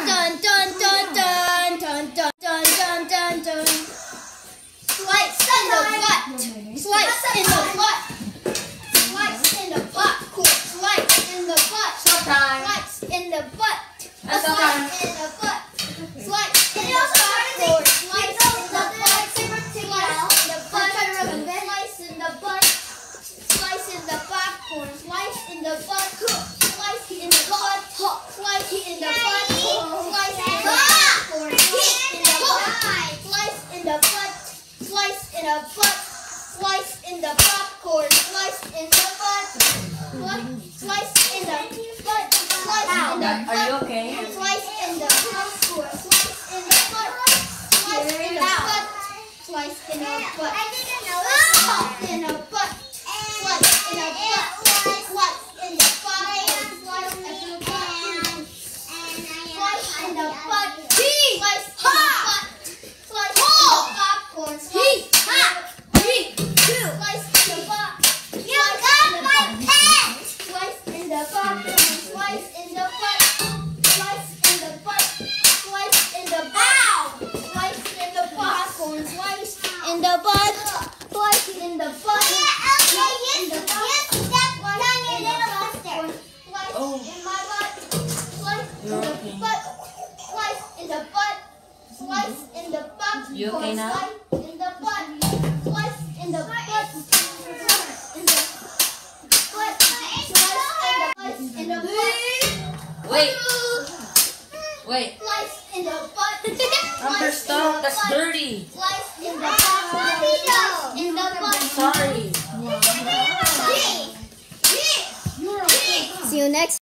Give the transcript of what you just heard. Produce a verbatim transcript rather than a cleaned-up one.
Dun dun dun dun dun dun dun dun dun dun. Slice in the butt. Slice in the butt. Slice in the butt. Cool. Slice in the butt. Slice in the butt. Slice in the butt. Slice in the butt. Slice in the butt. Slice in the butt. Slice in the popcorn. Slice in the butt. Slice in the butt. Slice in the butt. Slice in the popcorn. Slice in the butt. Slice in the butt. Slice in the popcorn. Slice in the butt. Slice in the butt. Slice in the butt. Are you okay? Slice in the popcorn. Slice in the butt. Slice in the butt. Slice in the butt. Slice in the butt. Slice in the butt. Slice in the popcorn. Slice in the butt. Slice in the butt. Slice in the butt. Slice in the popcorn. Slice Slice in the butt. You got my pen. Slice in the popcorn. Slice in the butt. Slice in the butt. Slice in the butt. Slice in the popcorn. Slice in the butt. Slice in the butt. Slice in the butt. Oh. In my butt. Slice in the butt. Slice in the butt. Slice in the butt. You okay now? Slice in the butt. Slice in the butt. Slice in the butt. Slice in the butt. Wait. Wait. Slice in the butt. Number stop. That's dirty. Slice in the butt. In the butt. Sorry. See you next.